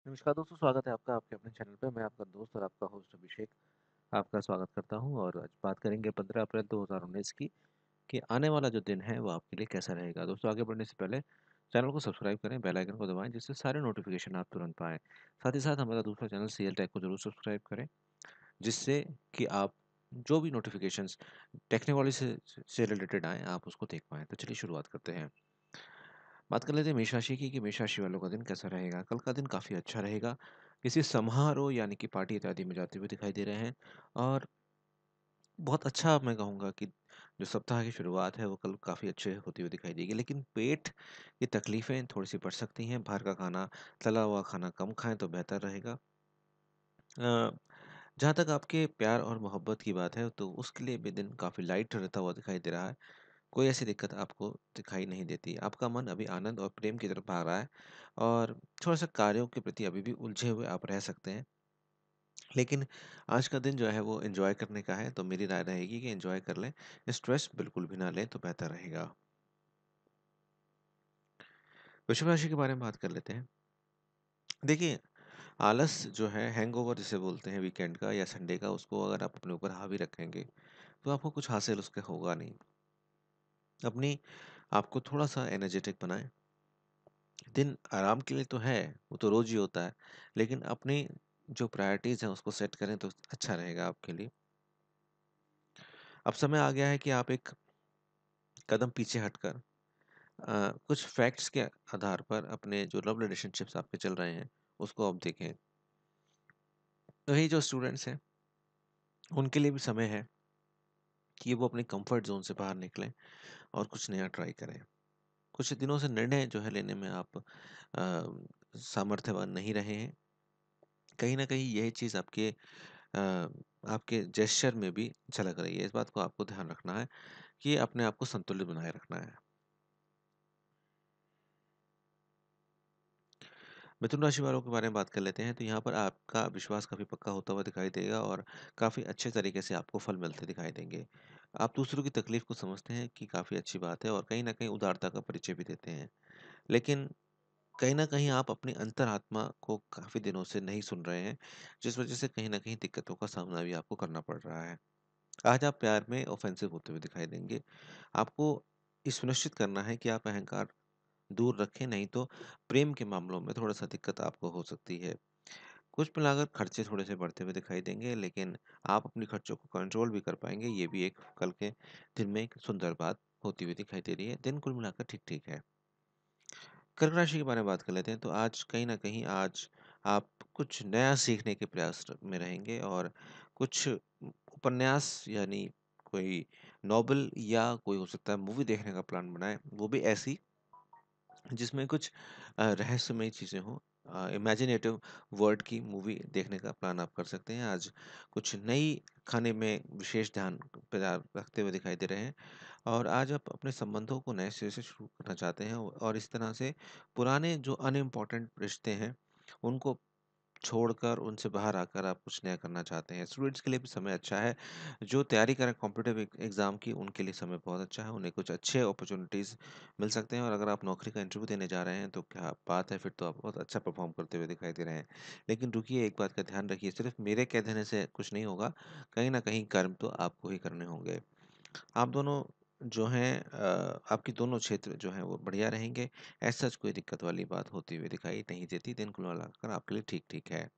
नमस्कार दोस्तों, स्वागत है आपका आपके अपने चैनल पे। मैं आपका दोस्त और आपका होस्ट अभिषेक आपका स्वागत करता हूं। और आज बात करेंगे 15 अप्रैल 2019 की कि आने वाला जो दिन है वो आपके लिए कैसा रहेगा। दोस्तों, आगे बढ़ने से पहले चैनल को सब्सक्राइब करें, बेल आइकन को दबाएं, जिससे सारे नोटिफिकेशन आप तुरंत पाएं। साथ ही साथ हमारा दूसरा चैनल सीएल टेक को जरूर सब्सक्राइब करें, जिससे कि आप जो भी नोटिफिकेशंस टेक्नोलॉजी से रिलेटेड आए आप उसको देख पाएँ। तो चलिए शुरुआत करते हैं। बात कर लेते हैं मेष राशि की कि मेष राशि वालों का दिन कैसा रहेगा। कल का दिन काफ़ी अच्छा रहेगा। किसी समारोह यानी कि पार्टी इत्यादि में जाते हुए दिखाई दे रहे हैं। और बहुत अच्छा मैं कहूँगा कि जो सप्ताह की शुरुआत है वो कल काफ़ी अच्छे होती हुई दिखाई देगी। लेकिन पेट की तकलीफ़ें थोड़ी-सी बढ़ सकती हैं। बाहर का खाना, तला हुआ खाना कम खाएँ तो बेहतर रहेगा। जहाँ तक आपके प्यार और मोहब्बत की बात है तो उसके लिए भी दिन काफ़ी लाइट रहता हुआ दिखाई दे रहा है। कोई ऐसी दिक्कत आपको दिखाई नहीं देती। आपका मन अभी आनंद और प्रेम की तरफ भाग रहा है। और थोड़ा-सा कार्यों के प्रति अभी भी उलझे हुए आप रह सकते हैं। लेकिन आज का दिन जो है वो एन्जॉय करने का है, तो मेरी राय रहेगी कि एन्जॉय कर लें। स्ट्रेस बिल्कुल भी ना लें तो बेहतर रहेगा। वृषभ राशि के बारे में बात कर लेते हैं। देखिए, आलस जो है, हैंगओवर जिसे बोलते हैं वीकेंड का या संडे का, उसको अगर आप अपने ऊपर हावी रखेंगे, तो आपको कुछ हासिल उसके होगा नहीं। अपनी आपको थोड़ा-सा एनर्जेटिक बनाएँ। दिन आराम के लिए तो है, वो तो रोज़ ही होता है, लेकिन अपनी जो प्रायोरिटीज़ हैं उसको सेट करें तो अच्छा रहेगा आपके लिए। अब समय आ गया है कि आप एक कदम पीछे हटकर कुछ फैक्ट्स के आधार पर अपने जो लव रिलेशनशिप्स आपके चल रहे हैं, उसको आप देखें। तो ये जो स्टूडेंट्स हैं, उनके लिए भी समय है कि वो अपनी कंफर्ट ज़ोन से बाहर निकलें और कुछ नया ट्राई करें। कुछ दिनों से निर्णय जो है लेने में आप सामर्थ्यवान नहीं रहे हैं। कहीं न कहीं यही चीज़ आपके जेस्चर में भी झलक रही है। इस बात को आपको ध्यान रखना है कि अपने आप को संतुलित बनाए रखना है। मिथुन राशि वालों के बारे में बात कर लेते हैं, तो यहाँ पर आपका विश्वास काफ़ी पक्का होता हुआ दिखाई देगा और काफ़ी अच्छे तरीके से आपको फल मिलते दिखाई देंगे। आप दूसरों की तकलीफ़ को समझते हैं कि काफ़ी अच्छी बात है और कहीं न कहीं उदारता का परिचय भी देते हैं। लेकिन कहीं न कहीं आप अपनी अंतरात्मा को काफ़ी दिनों से नहीं सुन रहे हैं, जिस वज़ह से कहीं न कहीं दिक्कतों का सामना भी आपको करना पड़ रहा है। आज आप प्यार में ऑफेंसिव होते हुए दिखाई देंगे। आपको ये सुनिश्चित करना है कि आप अहंकार दूर रखें, नहीं तो प्रेम के मामलों में थोड़ा-सा दिक्कत आपको हो सकती है। कुछ मिलाकर खर्चे थोड़े-से बढ़ते हुए दिखाई देंगे, लेकिन आप अपने खर्चों को कंट्रोल भी कर पाएँगे। ये भी एक कल के दिन में एक सुंदर बात होती हुई दिखाई दे रही है। दिन कुल मिलाकर ठीक-ठीक है। कर्क राशि के बारे में बात कर लेते हैं, तो आज कहीं न कहीं आज आप कुछ नया सीखने के प्रयास में रहेंगे और कुछ उपन्यास यानी कोई नॉवल या कोई हो सकता है मूवी देखने का प्लान बनाएँ, वो भी ऐसी जिसमें कुछ रहस्यमयी चीज़ें हों। इमेजिनेटिव वर्ल्ड की मूवी देखने का प्लान आप कर सकते हैं। आज कुछ नई खाने में विशेष ध्यान रखते हुए दिखाई दे रहे हैं। और आज आप अपने संबंधों को नए सिरे से शुरू करना चाहते हैं और इस तरह से पुराने जो अनइम्पोर्टेंट रिश्ते हैं, उनको छोड़कर उनसे बाहर आकर आप कुछ नया करना चाहते हैं। स्टूडेंट्स के लिए भी समय अच्छा है। जो तैयारी कर रहे हैं कॉम्पिटिटिव एग्ज़ाम की, उनके लिए समय बहुत अच्छा है। उन्हें कुछ अच्छे अपॉर्च्युनिटीज़ मिल सकते हैं और अगर आप नौकरी का इंटरव्यू देने जा रहे हैं तो क्या बात है, फिर तो आप बहुत अच्छा परफ़ॉर्म करते हुए दिखाई दे रहे हैं। लेकिन रुकिए, एक बात का ध्यान रखिए, सिर्फ़ मेरे कह देने से कुछ नहीं होगा। कहीं न कहीं कर्म तो आपको ही करने होंगे। आप दोनों जो हैं आपकी दोनों क्षेत्र जो हैं वो बढ़िया रहेंगे। ऐसा सच कोई दिक्कत वाली बात होती हुई दिखाई नहीं देती। दिन कुल मिलाकर आपके लिए ठीक-ठीक है।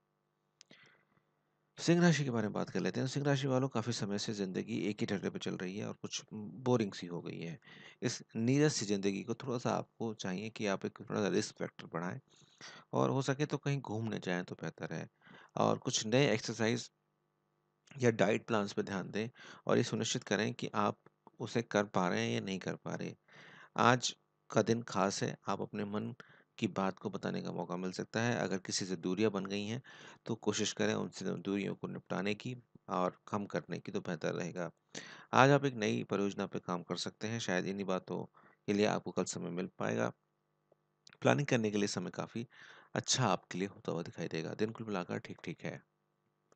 सिंह राशि के बारे में बात कर लेते हैं। सिंह राशि वालों, काफ़ी समय से ज़िंदगी एक ही रटे पे चल रही है और कुछ बोरिंग सी हो गई है। इस नीरस सी ज़िंदगी को थोड़ा-सा आपको चाहिए कि आप एक थोड़ा-सा रिस्क फैक्टर बढ़ाएँ और हो सके तो कहीं घूमने जाएँ तो बेहतर है। और कुछ नए एक्सरसाइज़ या डाइट प्लान्स पे ध्यान दें और ये सुनिश्चित करें कि आप उसे कर पा रहे हैं या नहीं कर पा रहे। आज का दिन खास है, आप अपने मन की बात को बताने का मौका मिल सकता है। अगर किसी से दूरियां बन गई हैं, तो कोशिश करें उनसे दूरियों को निपटाने की और कम करने की, तो बेहतर रहेगा। आज आप एक नई परियोजना पे काम कर सकते हैं, शायद इन्हीं बातों के लिए आपको कल समय मिल पाएगा। प्लानिंग करने के लिए समय काफ़ी अच्छा आपके लिए होता हुआ दिखाई देगा। दिन कुल मिलाकर ठीक-ठीक है।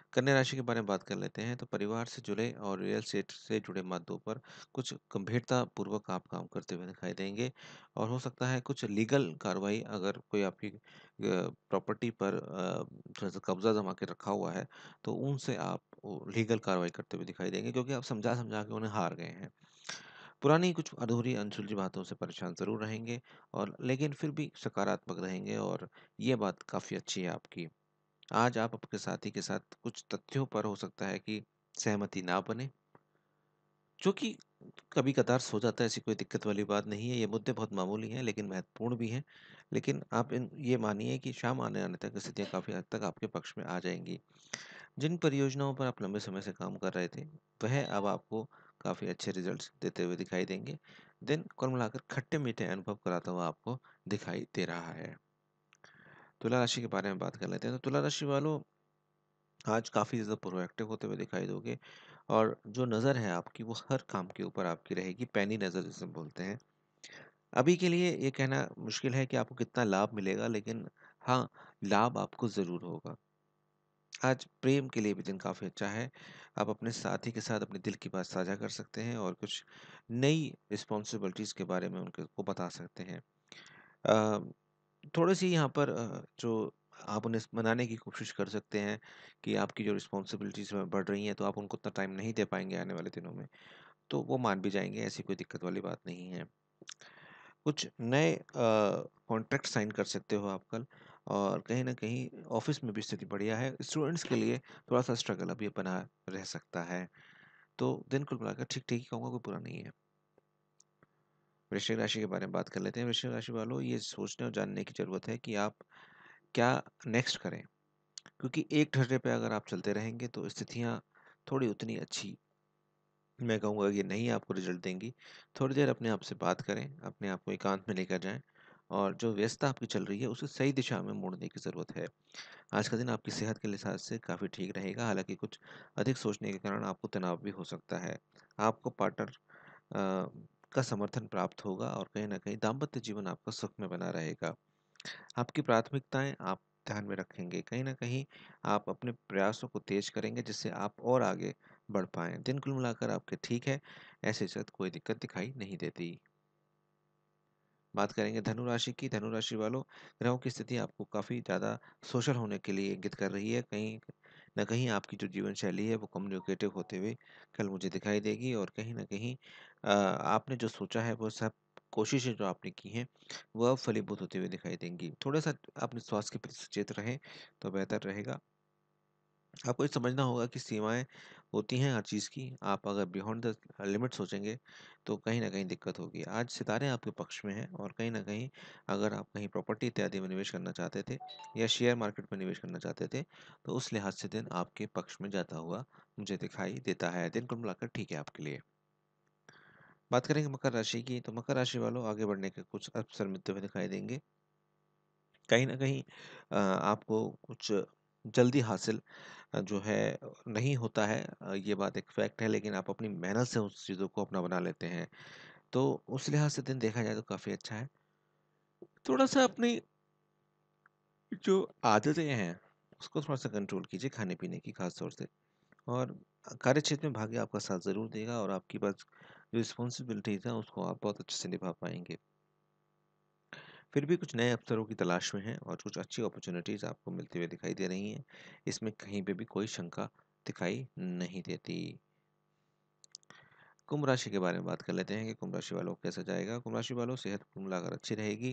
कन्या राशि के बारे में बात कर लेते हैं तो परिवार से जुड़े और रियल एस्टेट से जुड़े मुद्दों पर कुछ गंभीरता पूर्वक आप काम करते हुए दिखाई देंगे और हो सकता है कुछ लीगल कार्रवाई अगर कोई आपकी प्रॉपर्टी पर थोड़ा सा कब्जा जमा के रखा हुआ है तो उनसे आप लीगल कार्रवाई करते हुए दिखाई देंगे क्योंकि आप समझा समझा के उन्हें हार गए हैं। पुरानी कुछ अधूरी अनसुलझी बातों से परेशान ज़रूर रहेंगे और लेकिन फिर भी सकारात्मक रहेंगे और ये बात काफ़ी अच्छी है आपकी। आज आप आपके साथी के साथ कुछ तथ्यों पर हो सकता है कि सहमति ना बने, जो कि कभी-कभार हो जाता है, ऐसी कोई दिक्कत वाली बात नहीं है। ये मुद्दे बहुत मामूली हैं लेकिन महत्वपूर्ण भी हैं। लेकिन आप इन ये मानिए कि शाम आने-आने तक स्थितियाँ काफ़ी हद तक आपके पक्ष में आ जाएँगी। जिन परियोजनाओं पर आप लंबे समय से काम कर रहे थे, वह अब आपको काफ़ी अच्छे रिज़ल्ट्स देते हुए दिखाई देंगे। दिन कुल मिलाकर खट्टे-मीठे अनुभव कराता हुआ आपको दिखाई दे रहा है। तुला राशि के बारे में बात कर लेते हैं। तो तुला राशि वालों आज काफ़ी ज़्यादा प्रोएक्टिव होते हुए दिखाई दोगे और जो नज़र है आपकी वो हर काम के ऊपर आपकी रहेगी, पैनी नज़र जिसे बोलते हैं। अभी के लिए ये कहना मुश्किल है कि आपको कितना लाभ मिलेगा लेकिन हाँ, लाभ आपको ज़रूर होगा। आज प्रेम के लिए भी दिन काफ़ी अच्छा है। आप अपने साथी के साथ अपने दिल की बात साझा कर सकते हैं और कुछ नई रिस्पॉन्सिबिलिटीज़ के बारे में उनको को बता सकते हैं। अ, थोड़ी-सी यहाँ पर जो आप उन्हें मनाने की कोशिश कर सकते हैं कि आपकी जो रिस्पॉन्सिबिलिटीज़ बढ़ रही हैं, तो आप उनको उतना टाइम नहीं दे पाएँगे आने वाले दिनों में, तो वो मान भी जाएँगे, ऐसी कोई दिक्कत वाली बात नहीं है। कुछ नए कॉन्ट्रैक्ट साइन कर सकते हो आप कल और कहीं न कहीं ऑफ़िस में भी स्थिति बढ़िया है। स्टूडेंट्स के लिए थोड़ा-सा स्ट्रगल अभी बना रह सकता है। तो दिन कुल मिलाकर ठीक-ठीक ही कहूँगा, कोई बुरा नहीं है। वृश्चिक राशि के बारे में बात कर लेते हैं। वृश्चिक राशि वालों, ये सोचने और जानने की ज़रूरत है कि आप क्या नेक्स्ट करें? क्योंकि एक ढर्रे पे अगर आप चलते रहेंगे तो स्थितियाँ थोड़ी उतनी अच्छी मैं कहूँगा कि नहीं आपको रिज़ल्ट देंगी। थोड़ी देर अपने आप से बात करें, अपने आप को एकांत में लेकर जाएँ और जो व्यस्तता आपकी चल रही है उसे सही दिशा में मोड़ने की ज़रूरत है। आज का दिन आपकी सेहत के लिहाज से काफ़ी ठीक रहेगा, हालाँकि कुछ अधिक सोचने के कारण आपको तनाव भी हो सकता है। आपको पार्टनर का समर्थन प्राप्त होगा और कहीं न कहीं दाम्पत्य जीवन आपका सुखमय बना रहेगा। आपकी प्राथमिकताएँ आप ध्यान में रखेंगे। कहीं न कहीं आप अपने प्रयासों को तेज़ करेंगे जिससे आप और आगे बढ़ पाएँ। दिन कुल मिलाकर आपके ठीक है, ऐसे साथ कोई दिक्कत दिखाई नहीं देती। बात करेंगे धनु राशि की। धनु राशि वालों, ग्रहों की स्थिति आपको काफ़ी ज़्यादा सोशल होने के लिए इंगित कर रही है। कहीं न कहीं आपकी जो जीवन शैली है वो कम्युनिकेटिव होते हुए कल मुझे दिखाई देगी और कहीं न कहीं आपने जो सोचा है वो सब कोशिशें जो आपने की हैं, वो अब फलीभूत होते हुए दिखाई देंगी। थोड़ा-सा अपने स्वास्थ्य के प्रति सचेत रहें, तो बेहतर रहेगा। आपको ये समझना होगा कि सीमाएँ होती हैं हर चीज़ की। आप अगर बियॉन्ड द लिमिट सोचेंगे, तो कहीं न कहीं दिक्कत होगी। आज सितारे आपके पक्ष में हैं और कहीं न कहीं अगर आप कहीं प्रॉपर्टी इत्यादि में निवेश करना चाहते थे या शेयर मार्केट में निवेश करना चाहते थे, तो उस लिहाज से दिन आपके पक्ष में जाता हुआ मुझे दिखाई देता है। दिन कुल मिलाकर ठीक है आपके लिए। बात करेंगे मकर राशि की, तो मकर राशि वालों, आगे बढ़ने के कुछ अवसर मिलते हुए दिखाई देंगे। कहीं न कहीं आपको कुछ जल्दी हासिल जो है नहीं होता है, ये बात एक फैक्ट है, लेकिन आप अपनी मेहनत से उस चीज़ों को अपना बना लेते हैं। तो उस लिहाज से दिन देखा जाए तो काफ़ी अच्छा है। थोड़ा-सा अपनी जो आदतें हैं, उसको थोड़ा-सा कंट्रोल कीजिए खाने-पीने की ख़ास तौर से और कार्यक्षेत्र में भाग्य आपका साथ ज़रूर देगा और आपकी पास जो रिस्पॉन्सिबिलिटीज़ हैं, उसको आप बहुत अच्छे से निभा पाएँगे। फिर भी कुछ नए अवसरों की तलाश में हैं और कुछ अच्छी अपॉर्च्युनिटीज़ आपको मिलती हुई दिखाई दे रही हैं। इसमें कहीं पे भी कोई शंका दिखाई नहीं देती। कुंभ राशि के बारे में बात कर लेते हैं कि कुंभ राशि वालों को कैसा जाएगा। कुंभ राशि वालों, सेहत कुल मिलाकर अच्छी रहेगी,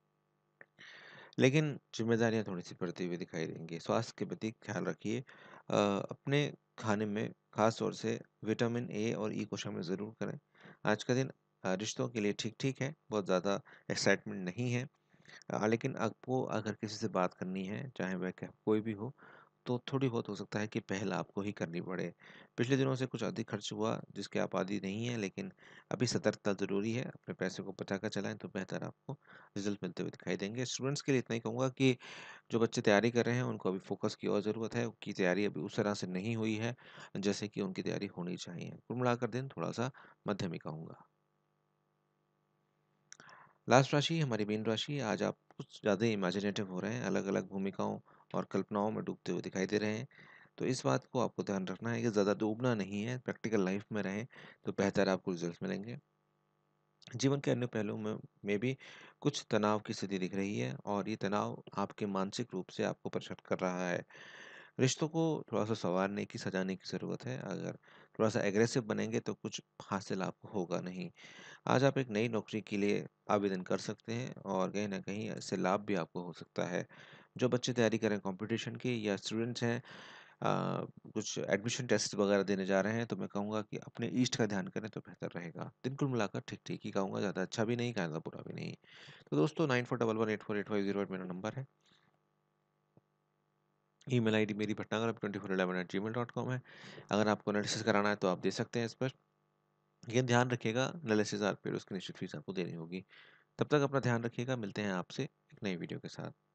लेकिन ज़िम्मेदारियाँ थोड़ी-सी बढ़ती हुई दिखाई देंगी। स्वास्थ्य के प्रति ख़्याल रखिए। अपने खाने में ख़ास तौर से विटामिन ए और ई को शामिल ज़रूर करें। आज का दिन रिश्तों के लिए ठीक-ठीक है, बहुत ज़्यादा एक्साइटमेंट नहीं है। लेकिन आपको अगर किसी से बात करनी है, चाहे वह कोई भी हो, तो थोड़ी बहुत हो सकता है कि पहल आपको ही करनी पड़े। पिछले दिनों से कुछ अधिक खर्च हुआ जिसके आप आदी नहीं हैं, लेकिन अभी सतर्कता ज़रूरी है। अपने पैसे को बचा कर चलाएँ तो बेहतर आपको रिज़ल्ट मिलते हुए दिखाई देंगे। स्टूडेंट्स के लिए इतना ही कहूँगा कि जो बच्चे तैयारी कर रहे हैं उनको अभी फ़ोकस की और ज़रूरत है। उनकी तैयारी अभी उस तरह से नहीं हुई है, जैसे कि उनकी तैयारी होनी चाहिए। कुल मिलाकर दिन थोड़ा-सा मध्यम ही कहूँगा। लास्ट राशि हमारी मीन राशि। आज आप कुछ ज़्यादा ही इमेजिनेटिव हो रहे हैं, अलग-अलग भूमिकाओं और कल्पनाओं में डूबते हुए दिखाई दे रहे हैं। तो इस बात को आपको ध्यान रखना है कि ज़्यादा डूबना नहीं है, प्रैक्टिकल लाइफ में रहें, तो बेहतर आपको रिज़ल्ट्स मिलेंगे। जीवन के अन्य पहलुओं में भी कुछ तनाव की स्थिति दिख रही है और ये तनाव आपके मानसिक रूप से आपको परेशान कर रहा है। रिश्तों को थोड़ा-सा सँवारने की, सजाने की ज़रूरत है। अगर थोड़ा-सा एग्रेसिव बनेंगे तो कुछ हासिल आपको होगा नहीं। आज आप एक नई नौकरी के लिए आवेदन कर सकते हैं और कहीं न कहीं इससे लाभ भी आपको हो सकता है। जो बच्चे तैयारी कर रहे हैं कॉम्पिटिशन की या स्टूडेंट्स हैं अ, कुछ एडमिशन टेस्ट वगैरह देने जा रहे हैं, तो मैं कहूँगा कि अपने ईष्ट का ध्यान करें तो बेहतर रहेगा। दिन कुल मिलाकर ठीक-ठीक ही कहूँगा, ज़्यादा अच्छा भी नहीं, ज़्यादा बुरा भी नहीं। तो दोस्तों 9411848508 मेरा नंबर है। ईमेल आईडी मेरी bhatnagar2411@gmail.com है। अगर आपको एनालिसिस कराना है तो आप दे सकते हैं इस पर। लेकिन ध्यान रखिएगा एनालिसिस और फिर उसकी निश्चित फीस आपको देनी होगी। तब तक अपना ध्यान रखिएगा, मिलते हैं आपसे एक नई वीडियो के साथ।